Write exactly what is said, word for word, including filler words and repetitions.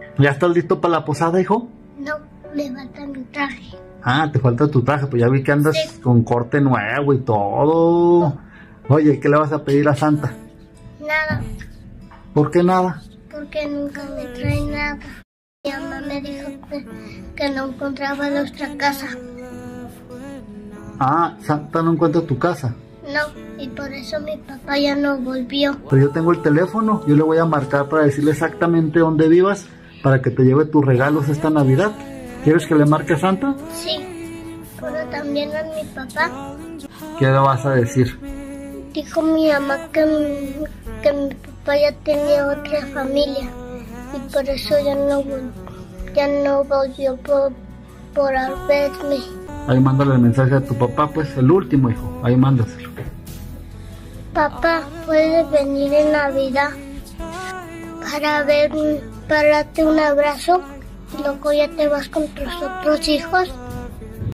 ¿Ya estás listo para la posada, hijo? No, me falta mi traje. Ah, te falta tu traje, pues ya vi que andas Sí. con corte nuevo y todo. Oye, ¿qué le vas a pedir a Santa? Nada, ¿Por qué nada? porque nunca me trae nada. Mi mamá me dijo que, que no encontraba nuestra casa. Ah, Santa no encuentra tu casa. No, y por eso mi papá ya no volvió. Pero yo tengo el teléfono, yo le voy a marcar para decirle exactamente dónde vivas para que te lleve tus regalos esta Navidad. ¿Quieres que le marque a Santa? Sí, pero también a mi papá. ¿Qué le vas a decir? Dijo mi mamá que, mi- que mi papá ya tenía otra familia y por eso ya no, vol- ya no volvió por, por a verme. Ahí mándale el mensaje a tu papá, pues el último, hijo. Ahí mándaselo. Papá, ¿puedes venir en Navidad para ver, para darte un abrazo? Y luego ya te vas con tus otros hijos.